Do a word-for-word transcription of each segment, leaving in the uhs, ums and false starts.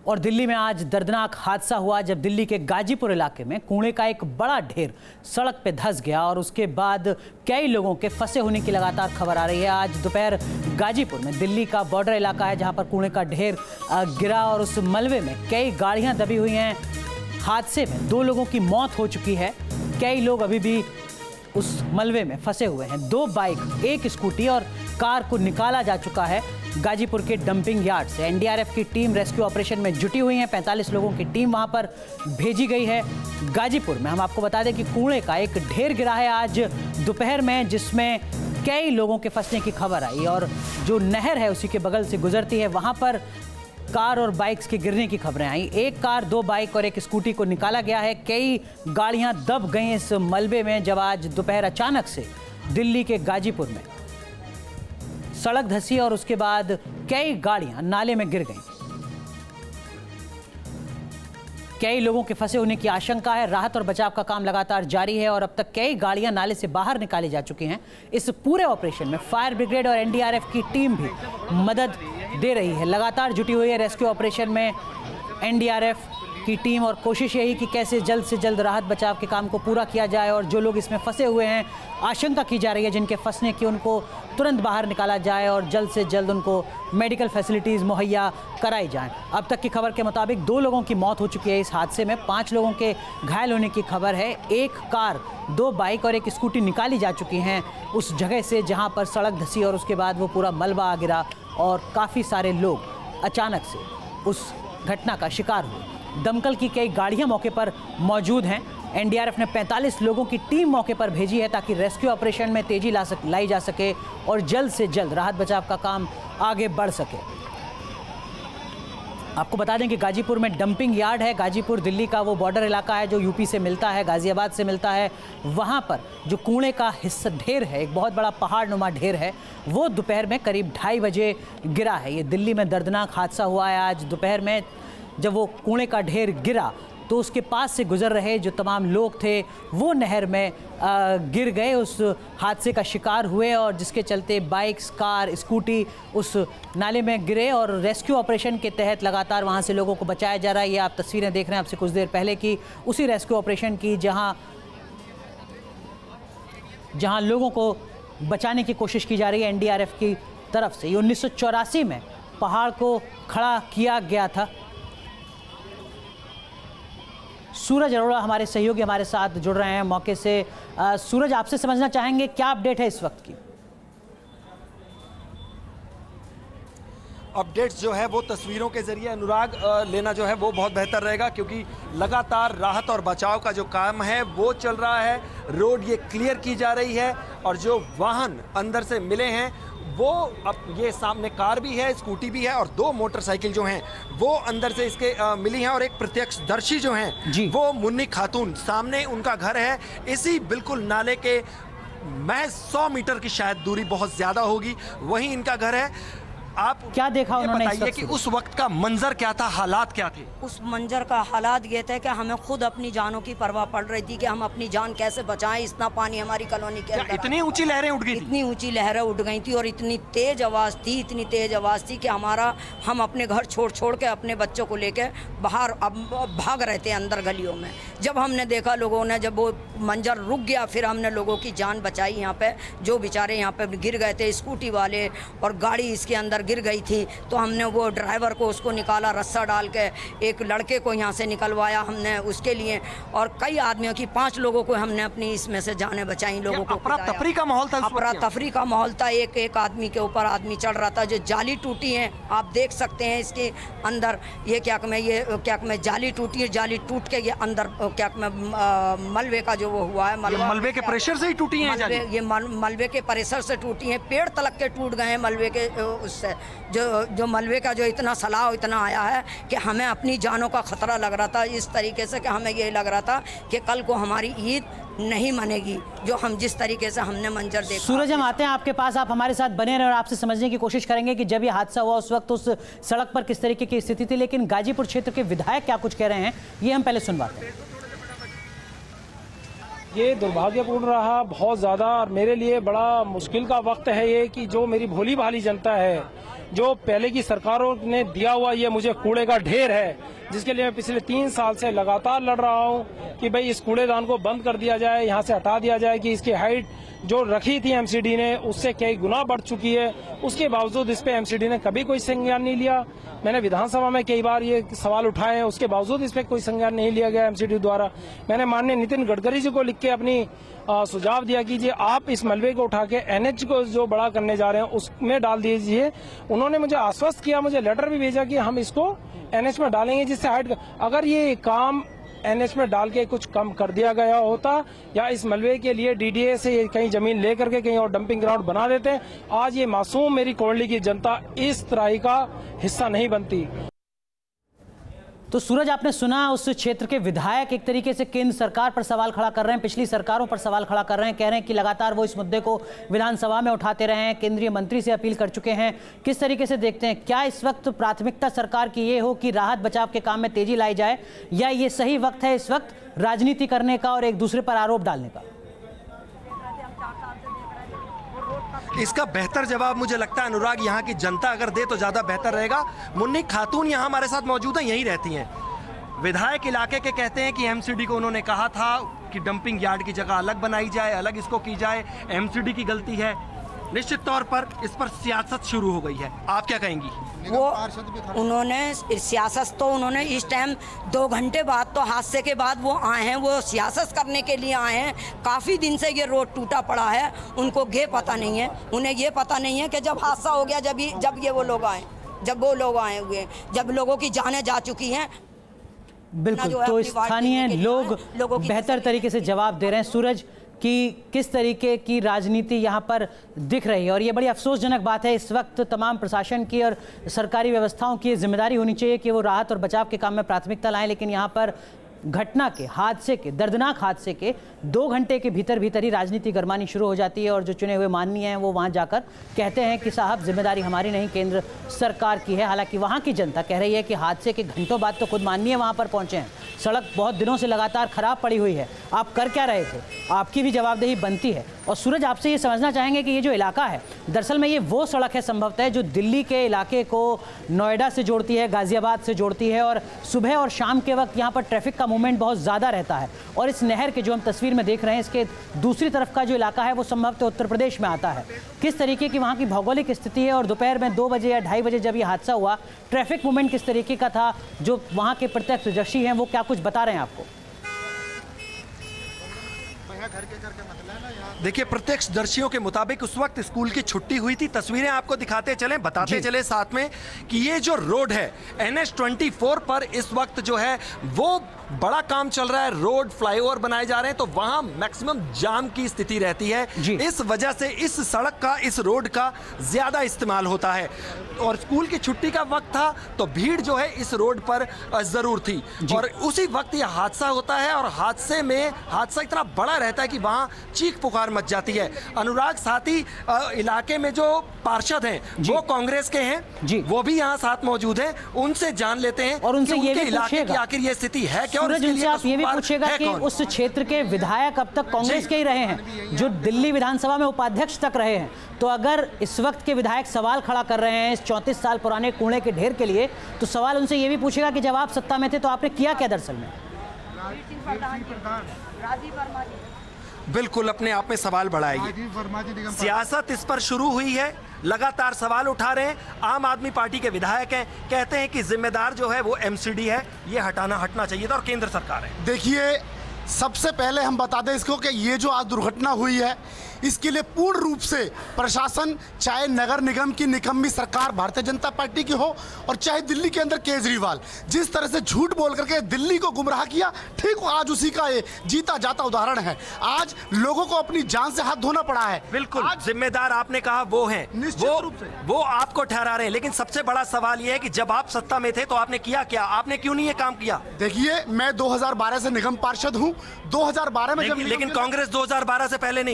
और दिल्ली में आज दर्दनाक हादसा हुआ जब दिल्ली के गाजीपुर इलाके में कूड़े का एक बड़ा ढेर सड़क पे धंस गया और उसके बाद कई लोगों के फंसे होने की लगातार खबर आ रही है। आज दोपहर गाजीपुर में, दिल्ली का बॉर्डर इलाका है जहां पर कूड़े का ढेर गिरा और उस मलबे में कई गाड़ियां दबी हुई हैं। हादसे में दो लोगों की मौत हो चुकी है, कई लोग अभी भी उस मलबे में फंसे हुए हैं। दो बाइक, एक स्कूटी और कार को निकाला जा चुका है गाजीपुर के डंपिंग यार्ड से। एनडीआरएफ की टीम रेस्क्यू ऑपरेशन में जुटी हुई है। पैंतालीस लोगों की टीम वहां पर भेजी गई है। गाजीपुर में हम आपको बता दें कि कूड़े का एक ढेर गिरा है आज दोपहर में, जिसमें कई लोगों के फंसने की खबर आई और जो नहर है उसी के बगल से गुजरती है, वहां पर कार और बाइक्स के गिरने की खबरें आई। एक कार, दो बाइक और एक स्कूटी को निकाला गया है। कई गाड़ियां दब गई इस मलबे में जब आज दोपहर अचानक से दिल्ली के गाजीपुर में सड़क धंसी और उसके बाद कई गाड़ियां नाले में गिर गईं। कई लोगों के फंसे होने की आशंका है। राहत और बचाव का काम लगातार जारी है और अब तक कई गाड़ियां नाले से बाहर निकाली जा चुकी हैं। इस पूरे ऑपरेशन में फायर ब्रिगेड और एनडीआरएफ की टीम भी मदद दे रही है, लगातार जुटी हुई है। रेस्क्यू ऑपरेशन में एनडीआरएफ की टीम और कोशिश यही कि कैसे जल्द से जल्द राहत बचाव के काम को पूरा किया जाए और जो लोग इसमें फंसे हुए हैं, आशंका की जा रही है जिनके फंसने की, उनको तुरंत बाहर निकाला जाए और जल्द से जल्द उनको मेडिकल फैसिलिटीज़ मुहैया कराई जाएं। अब तक की खबर के मुताबिक दो लोगों की मौत हो चुकी है इस हादसे में, पाँच लोगों के घायल होने की खबर है। एक कार, दो बाइक और एक स्कूटी निकाली जा चुकी हैं उस जगह से जहाँ पर सड़क धंसी और उसके बाद वो पूरा मलबा आ गिरा और काफ़ी सारे लोग अचानक से उस घटना का शिकार हुए। दमकल की कई गाड़ियां मौके पर मौजूद हैं। एनडीआरएफ ने पैंतालीस लोगों की टीम मौके पर भेजी है ताकि रेस्क्यू ऑपरेशन में तेजी ला सक लाई जा सके और जल्द से जल्द राहत बचाव का काम आगे बढ़ सके। आपको बता दें कि गाजीपुर में डंपिंग यार्ड है। गाजीपुर दिल्ली का वो बॉर्डर इलाका है जो यूपी से मिलता है, गाजियाबाद से मिलता है। वहाँ पर जो कूड़े का हिस्सा ढेर है, एक बहुत बड़ा पहाड़ नुमा ढेर है, वो दोपहर में करीब ढाई बजे गिरा है। ये दिल्ली में दर्दनाक हादसा हुआ है आज दोपहर में। जब वो कूड़े का ढेर गिरा तो उसके पास से गुजर रहे जो तमाम लोग थे वो नहर में आ, गिर गए, उस हादसे का शिकार हुए और जिसके चलते बाइक्स, कार, स्कूटी उस नाले में गिरे और रेस्क्यू ऑपरेशन के तहत लगातार वहाँ से लोगों को बचाया जा रहा है। ये आप तस्वीरें देख रहे हैं आपसे कुछ देर पहले की उसी रेस्क्यू ऑपरेशन की, जहाँ जहाँ लोगों को बचाने की कोशिश की जा रही है एनडीआरएफ की तरफ से। ये उन्नीस सौ चौरासी में पहाड़ को खड़ा किया गया था। सूरज अरोड़ा हमारे सहयोगी हमारे साथ जुड़ रहे हैं मौके से। आ, सूरज, आपसे समझना चाहेंगे क्या अपडेट है इस वक्त की? अपडेट्स जो है वो तस्वीरों के जरिए अनुराग लेना जो है वो बहुत बेहतर रहेगा, क्योंकि लगातार राहत और बचाव का जो काम है वो चल रहा है। रोड ये क्लियर की जा रही है और जो वाहन अंदर से मिले हैं वो, अब ये सामने कार भी है, स्कूटी भी है और दो मोटरसाइकिल जो हैं वो अंदर से इसके आ, मिली हैं। और एक प्रत्यक्षदर्शी जो हैं वो मुन्नी खातून, सामने उनका घर है, इसी बिल्कुल नाले के महज सौ मीटर की शायद दूरी, बहुत ज़्यादा होगी, वहीं इनका घर है। आप क्या देखा उन्होंने? बताइए कि उस वक्त का मंजर क्या था, हालात क्या थे? उस मंजर का हालात ये थे कि हमें खुद अपनी जानों की परवाह पड़ रही थी कि हम अपनी जान कैसे बचाएं। इतना पानी हमारी कॉलोनी के अंदर, इतनी ऊंची लहरें उठ गई थी, इतनी ऊंची लहरें उठ गई थी और इतनी तेज आवाज़ थी, इतनी तेज आवाज़ थी कि हमारा हम अपने घर छोड़ छोड़ के अपने बच्चों को लेके बाहर अब भाग रहे थे अंदर गलियों में। जब हमने देखा लोगों ने, जब वो मंजर रुक गया, फिर हमने लोगों की जान बचाई। यहाँ पे जो बेचारे यहाँ पे गिर गए थे, स्कूटी वाले और गाड़ी इसके अंदर गिर गई थी, तो हमने वो ड्राइवर को उसको निकाला, रस्सा डाल के एक लड़के को यहाँ से निकलवाया हमने उसके लिए, और कई आदमियों की, पांच लोगों को हमने अपनी इसमें से जानें बचाई। लोगों को अफरा तफरी का माहौल था, अफरा तफरी का माहौल था। एक एक आदमी के ऊपर आदमी चढ़ रहा था। जो जाली टूटी है आप देख सकते हैं इसके अंदर, ये क्या मैं ये क्या मैं जाली टूटी है, जाली टूट के ये अंदर क्या मैं मलबे का जो वो हुआ है, मलबे के प्रेशर से ही टूटी है, ये मलबे के प्रेशर से टूटी है। पेड़ तलक के टूट गए हैं मलबे के उससे। जो जो मलबे का जो इतना सलाह इतना आया है कि हमें अपनी जानों का खतरा लग रहा था, इस तरीके से कि हमें ये लग रहा था कि कल को हमारी ईद नहीं मनेगी, जो हम जिस तरीके से हमने मंजर देखा। सूरज, हम आते हैं आपके पास, आप हमारे साथ बने रहे और आपसे समझने की कोशिश करेंगे कि जब ये हादसा हुआ उस वक्त उस सड़क पर किस तरीके की स्थिति थी। लेकिन गाजीपुर क्षेत्र के विधायक क्या कुछ कह रहे हैं ये हम पहले सुनवाते हैं। ये दुर्भाग्यपूर्ण रहा बहुत ज़्यादा, और मेरे लिए बड़ा मुश्किल का वक्त है ये कि जो मेरी भोली भाली जनता है, जो पहले की सरकारों ने दिया हुआ ये मुझे कूड़े का ढेर है, जिसके लिए मैं पिछले तीन साल से लगातार लड़ रहा हूँ कि भाई इस कूड़ेदान को बंद कर दिया जाए, यहाँ से हटा दिया जाए, कि इसकी हाइट जो रखी थी एमसीडी ने उससे कई गुना बढ़ चुकी है। उसके बावजूद इस पे एमसीडी ने कभी कोई संज्ञान नहीं लिया। मैंने विधानसभा में कई बार ये सवाल उठाए हैं, उसके बावजूद इस पे कोई संज्ञान नहीं लिया गया एमसीडी द्वारा। मैंने माननीय नितिन गडकरी जी को लिख के अपनी आ, सुझाव दिया कि जी आप इस मलबे को उठा के एनएच को जो बड़ा करने जा रहे हैं उसमें डाल दीजिए। उन्होंने मुझे आश्वस्त किया, मुझे लेटर भी भेजा कि हम इसको एनएच में डालेंगे, जिससे हाइट, अगर ये काम एनएच में डाल के कुछ कम कर दिया गया होता या इस मलबे के लिए डीडीए से कहीं जमीन लेकर के कहीं और डंपिंग ग्राउंड बना देते, आज ये मासूम मेरी कोल्डी की जनता इस तरह का हिस्सा नहीं बनती। तो सूरज, आपने सुना उस क्षेत्र के विधायक एक तरीके से केंद्र सरकार पर सवाल खड़ा कर रहे हैं, पिछली सरकारों पर सवाल खड़ा कर रहे हैं, कह रहे हैं कि लगातार वो इस मुद्दे को विधानसभा में उठाते रहे हैं, केंद्रीय मंत्री से अपील कर चुके हैं। किस तरीके से देखते हैं, क्या इस वक्त प्राथमिकता सरकार की ये हो कि राहत बचाव के काम में तेजी लाई जाए, या ये सही वक्त है इस वक्त राजनीति करने का और एक दूसरे पर आरोप डालने का? इसका बेहतर जवाब मुझे लगता है अनुराग यहाँ की जनता अगर दे तो ज्यादा बेहतर रहेगा। मुन्नी खातून यहाँ हमारे साथ मौजूद है, यहीं रहती हैं। विधायक इलाके के कहते हैं कि एमसीडी को उन्होंने कहा था कि डंपिंग यार्ड की जगह अलग बनाई जाए, अलग इसको की जाए, एमसीडी की गलती है। निश्चित तौर पर इस पर सियासत शुरू हो गई है, आप क्या कहेंगी? वो उन्होंने सियासत तो उन्होंने इस टाइम दो घंटे बाद तो हादसे के बाद वो आए हैं, वो सियासत करने के लिए आए हैं। काफ़ी दिन से ये रोड टूटा पड़ा है, उनको ये पता नहीं है, उन्हें ये पता नहीं है कि जब हादसा हो गया, जब जब ये वो लोग आए, जब वो लोग आए हुए, जब लोगों की जानें जा चुकी हैं। बिल्कुल, तो स्थानीय लोग बेहतर तरीके से जवाब दे रहे हैं सूरज कि किस तरीके की राजनीति यहाँ पर दिख रही है, और ये बड़ी अफसोसजनक बात है। इस वक्त तमाम प्रशासन की और सरकारी व्यवस्थाओं की जिम्मेदारी होनी चाहिए कि वो राहत और बचाव के काम में प्राथमिकता लाएं, लेकिन यहाँ पर घटना के, हादसे के, दर्दनाक हादसे के दो घंटे के भीतर भीतर ही राजनीति गरमानी शुरू हो जाती है, और जो चुने हुए माननीय हैं वो वहाँ जाकर कहते हैं कि साहब जिम्मेदारी हमारी नहीं, केंद्र सरकार की है। हालांकि वहाँ की जनता कह रही है कि हादसे के घंटों बाद तो खुद माननीय वहाँ पर पहुँचे हैं, सड़क बहुत दिनों से लगातार खराब पड़ी हुई है, आप कर क्या रहे थे, आपकी भी जवाबदेही बनती है। और सूरज, आपसे ये समझना चाहेंगे कि ये जो इलाका है, दरअसल में ये वो सड़क है संभवतः जो दिल्ली के इलाके को नोएडा से जोड़ती है, गाजियाबाद से जोड़ती है, और सुबह और शाम के वक्त यहाँ पर ट्रैफिक का मूवमेंट बहुत ज़्यादा रहता है। और इस नहर के जो हम तस्वीर में देख रहे हैं, इसके दूसरी तरफ का जो इलाका है वो संभवतः उत्तर प्रदेश में आता है। किस तरीके की वहाँ की भौगोलिक स्थिति है, और दोपहर में दो बजे या ढाई बजे जब ये हादसा हुआ, ट्रैफिक मूवमेंट किस तरीके का था, जो वहाँ के प्रत्यक्षदर्शी हैं वो क्या कुछ बता रहे हैं आपको? देखिए, प्रत्यक्षदर्शियों के मुताबिक उस वक्त स्कूल की छुट्टी हुई थी। तस्वीरें आपको दिखाते चलें, बताते चले साथ में कि ये जो रोड है एन एच ट्वेंटी फोर पर इस वक्त जो है वो बड़ा काम चल रहा है, रोड फ्लाईओवर बनाए जा रहे हैं, तो वहां मैक्सिमम जाम की स्थिति रहती है। इस वजह से इस सड़क का, इस रोड का ज्यादा इस्तेमाल होता है, और स्कूल की छुट्टी का वक्त था तो भीड़ जो है इस रोड पर जरूर थी, और उसी वक्त यह हादसा होता है, और हादसे में हादसा इतना बड़ा रहता है कि वहां चीख पुकार मच जाती है। अनुराग, साथ ही इलाके में जो पार्षद हैं वो कांग्रेस के हैं, वो भी यहाँ साथ मौजूद हैं, उनसे जान लेते हैं और उनसे ये भी इलाके की आखिर ये स्थिति है। सूरज, उनसे आप ये भी पूछेगा कि उस क्षेत्र के विधायक अब तक कांग्रेस के ही रहे हैं, जो दिल्ली विधानसभा में उपाध्यक्ष तक रहे हैं, तो अगर इस वक्त के विधायक सवाल खड़ा कर रहे हैं इस चौंतीस साल पुराने कूड़े के ढेर के लिए, तो सवाल उनसे ये भी पूछेगा कि जब आप सत्ता में थे तो आपने किया क्या दरअसल में? बिल्कुल अपने आप में सवाल बढ़ाएगी। सियासत इस पर शुरू हुई है, लगातार सवाल उठा रहे हैं। आम आदमी पार्टी के विधायक हैं, कहते हैं कि जिम्मेदार जो है वो एमसीडी है, ये हटाना हटना चाहिए था, और केंद्र सरकार है। देखिए, सबसे पहले हम बता दें इसको कि ये जो आज दुर्घटना हुई है, इसके लिए पूर्ण रूप से प्रशासन, चाहे नगर निगम की निकम्मी सरकार भारतीय जनता पार्टी की हो, और चाहे दिल्ली के अंदर केजरीवाल, जिस तरह से झूठ बोल करके दिल्ली को गुमराह किया, ठीक आज उसी का ये जीता जाता उदाहरण है। आज लोगों को अपनी जान से हाथ धोना पड़ा है। बिल्कुल, जिम्मेदार आपने कहा वो हैं, निश्चित वो, रूप से वो आपको ठहरा रहे हैं, लेकिन सबसे बड़ा सवाल ये है कि जब आप सत्ता में थे तो आपने किया क्या, आपने क्यों नहीं ये काम किया? देखिए, मैं दो हज़ार बारह से निगम पार्षद हूँ। दो हज़ार बारह में जब लेकिन कांग्रेस दो हज़ार बारह से पहले नहीं, वो तो लगा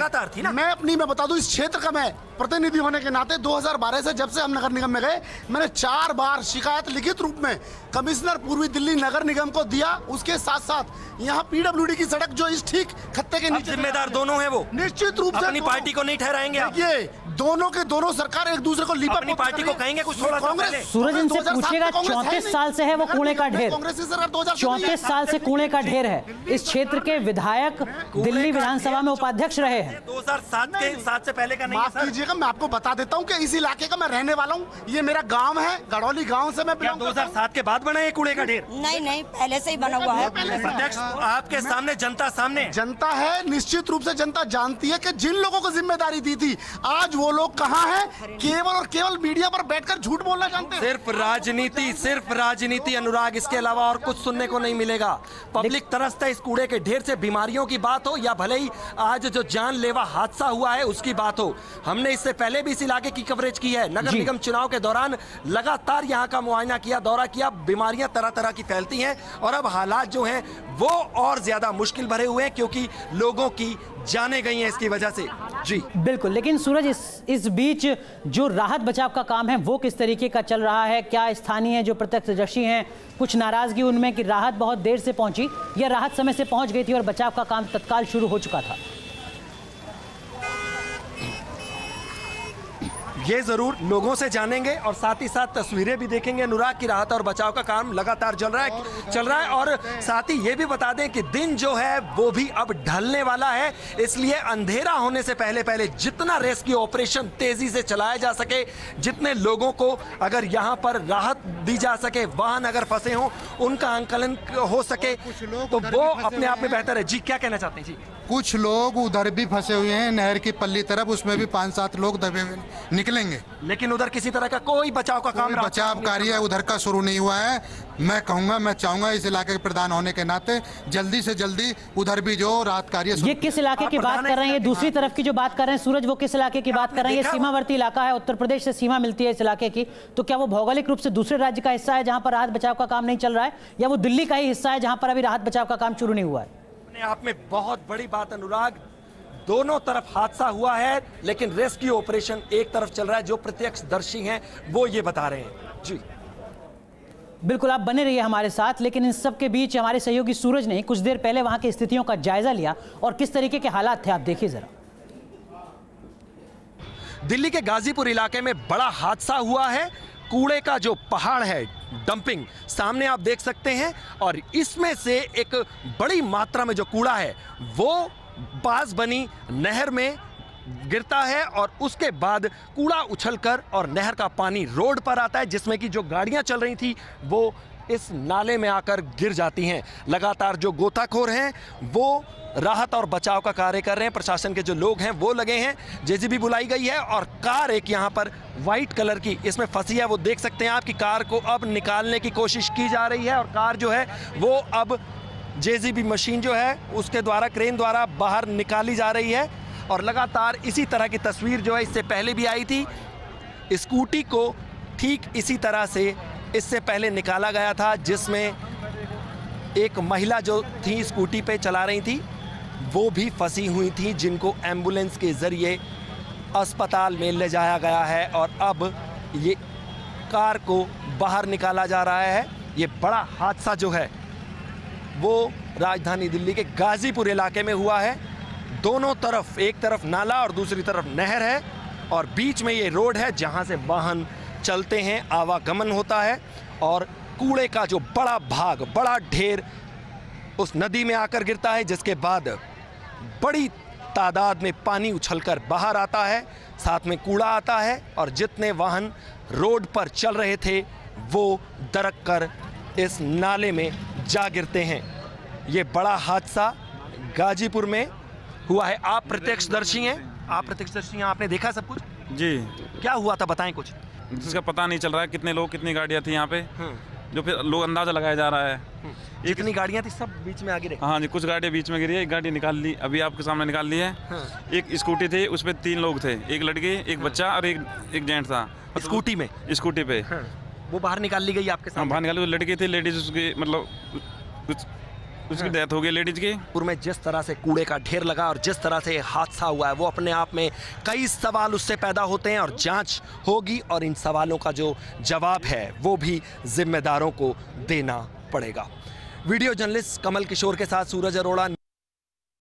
लगातार थी ना। मैं अपनी मैं बता दूं, इस क्षेत्र का मैं प्रतिनिधि होने के नाते दो हज़ार बारह से जब से हम नगर निगम में गए, मैंने चार बार शिकायत लिखित रूप में कमिश्नर पूर्वी दिल्ली नगर निगम को दिया। उसके साथ साथ यहाँ पीडब्ल्यूडी की सड़क जो इस ठीक खत्ते के नीचे, जिम्मेदार दोनों हैं वो, निश्चित रूप से अपनी पार्टी को नहीं ठहराएंगे आप। ये दोनों के दोनों सरकार एक दूसरे को लिपा अपनी पार्टी को कहेंगे कुछ थोड़ा सा पहले। सूरज इनसे पूछिएगा, चौंतीस साल से है वो कूड़े का ढेर, चौंतीस साल से कूड़े का ढेर है। इस क्षेत्र के विधायक दिल्ली विधानसभा में उपाध्यक्ष रहे हैं। दो हज़ार सात के सात से पहले का नहीं है माफ सर। कीजिएगा, मैं आपको बता देता हूं कि इस इलाके का मैं रहने वाला हूं। ये मेरा गांव है, गड़ौली गांव से मैं क्या दो हज़ार सात के बाद बना है कूड़े का ढेर? नहीं नहीं, पहले से ही बना हुआ है। अध्यक्ष आपके सामने, जनता सामने, जनता है, निश्चित रूप से जनता जानती है कि जिन लोगों को जिम्मेदारी दी थी, आज वो लोग कहां हैं? केवल और केवल मीडिया पर बैठकर झूठ बोलना जानते हैं। सिर्फ राजनीति, सिर्फ राजनीति अनुराग, इसके अलावा और कुछ सुनने को नहीं मिलेगा। पब्लिक तरसता है इस कूड़े के ढेर से। बीमारियों की बात हो या भले ही आज जो जानलेवा हादसा हुआ है उसकी बात हो, हमने इससे पहले भी इस इलाके की कवरेज की है। नगर निगम चुनाव के दौरान लगातार यहाँ का मुआयना किया, दौरा किया। बीमारियां तरह तरह की फैलती हैं और अब हालात जो हैं वो और ज्यादा मुश्किल भरे हुए हैं क्योंकि लोगों की जाने गई हैं इसकी वजह से। जी बिल्कुल, लेकिन सूरज इस इस बीच जो राहत बचाव का काम है वो किस तरीके का चल रहा है? क्या स्थानीय जो प्रत्यक्षदर्शी हैं कुछ नाराजगी उनमें कि राहत बहुत देर से पहुंची या राहत समय से पहुंच गई थी और बचाव का काम तत्काल शुरू हो चुका था? ये जरूर लोगों से जानेंगे और साथ ही साथ तस्वीरें भी देखेंगे अनुराग की। राहत और बचाव का काम लगातार चल रहा है चल रहा है और साथ ही ये भी बता दें कि दिन जो है वो भी अब ढलने वाला है, इसलिए अंधेरा होने से पहले पहले जितना रेस्क्यू ऑपरेशन तेजी से चलाया जा सके, जितने लोगों को अगर यहाँ पर राहत दी जा सके, वाहन अगर फंसे हों उनका आंकलन हो सके तो वो अपने आप में बेहतर है। जी क्या कहना चाहते हैं? जी कुछ लोग उधर भी फंसे हुए हैं नहर की पल्ली तरफ, उसमें भी पांच सात लोग दबे हुए निकलेंगे, लेकिन उधर किसी तरह का कोई बचाव का काम, बचाव कार्य उधर का शुरू नहीं हुआ है। मैं कहूंगा, मैं चाहूंगा इस इलाके के प्रधान होने के नाते जल्दी से जल्दी उधर भी जो राहत कार्य। ये किस इलाके की बात कर रहे हैं? ये दूसरी तरफ की जो बात कर रहे हैं सूरज, वो किस इलाके की बात कर रहे हैं? ये सीमावर्ती इलाका है, उत्तर प्रदेश से सीमा मिलती है इस इलाके की, तो क्या वो भौगोलिक रूप से दूसरे राज्य का हिस्सा है जहां पर राहत बचाव का काम नहीं चल रहा है, या वो दिल्ली का ही हिस्सा है जहां पर अभी राहत बचाव का काम शुरू नहीं हुआ है? अपने आप में बहुत बड़ी बात अनुराग, दोनों तरफ हादसा हुआ है लेकिन रेस्क्यू ऑपरेशन एक तरफ चल रहा है। जो प्रत्यक्षदर्शी हैं वो ये बता रहे हैं। जी बिल्कुल, आप बने रहिए हमारे साथ। लेकिन इन सब के बीच हमारे सहयोगी सूरज ने कुछ देर पहले वहां की स्थितियों का जायजा लिया और किस तरीके के हालात थे आप देखिए जरा। दिल्ली के गाजीपुर इलाके में बड़ा हादसा हुआ है। कूड़े का जो पहाड़ है, डंपिंग सामने आप देख सकते हैं, और इसमें से एक बड़ी मात्रा में जो कूड़ा है वो पास बनी नहर में गिरता है और उसके बाद कूड़ा उछलकर और नहर का पानी रोड पर आता है, जिसमें कि जो गाड़ियां चल रही थी वो इस नाले में आकर गिर जाती हैं। लगातार जो गोताखोर हैं वो राहत और बचाव का कार्य कर रहे हैं। प्रशासन के जो लोग हैं वो लगे हैं, जेसीबी बुलाई गई है और कार एक यहाँ पर वाइट कलर की इसमें फंसी है। वो देख सकते हैं आप कि कार को अब निकालने की कोशिश की जा रही है और कार जो है वो अब जेसीबी मशीन जो है उसके द्वारा, क्रेन द्वारा बाहर निकाली जा रही है। और लगातार इसी तरह की तस्वीर जो है इससे पहले भी आई थी। स्कूटी को ठीक इसी तरह से इससे पहले निकाला गया था, जिसमें एक महिला जो थी स्कूटी पे चला रही थी वो भी फंसी हुई थी, जिनको एम्बुलेंस के ज़रिए अस्पताल में ले जाया गया है और अब ये कार को बाहर निकाला जा रहा है। ये बड़ा हादसा जो है वो राजधानी दिल्ली के गाजीपुर इलाके में हुआ है। दोनों तरफ, एक तरफ नाला और दूसरी तरफ नहर है और बीच में ये रोड है जहां से वाहन चलते हैं, आवागमन होता है। और कूड़े का जो बड़ा भाग, बड़ा ढेर उस नदी में आकर गिरता है, जिसके बाद बड़ी तादाद में पानी उछलकर बाहर आता है, साथ में कूड़ा आता है और जितने वाहन रोड पर चल रहे थे वो दरक कर इस नाले में जा गिरते हैं। ये बड़ा हादसा गाजीपुर में हुआ है। आप प्रत्यक्षदर्शी हैं, आप प्रत्यक्षदर्शी हैं, आपने देखा सब कुछ? जी। क्या हुआ था बताएं कुछ। जिसका पता नहीं चल रहा है कितने लोग, कितनी गाड़ियाँ थी यहाँ पे, जो फिर लोग अंदाजा लगाया जा रहा है। जितनी गाड़ियाँ थी सब बीच में आ गिरे। हाँ जी, कुछ गाड़ियाँ बीच में गिरी है, एक गाड़ी निकाल ली, अभी आपके सामने निकाल ली है। एक स्कूटी थी, उस पर तीन लोग थे, एक लड़की, एक बच्चा और एक एक जेंट्स था स्कूटी में। स्कूटी पे वो बाहर निकाल ली गई आपके सामने? बाहर निकाली, लड़की थी, लेडीज उसकी मतलब उसकी डेथ हो गई लेडीज की। पुर में जिस तरह से कूड़े का ढेर लगा और जिस तरह से हादसा हुआ है वो अपने आप में कई सवाल उससे पैदा होते हैं और जांच होगी और इन सवालों का जो जवाब है वो भी जिम्मेदारों को देना पड़ेगा। वीडियो जर्नलिस्ट कमल किशोर के साथ सूरज अरोड़ा।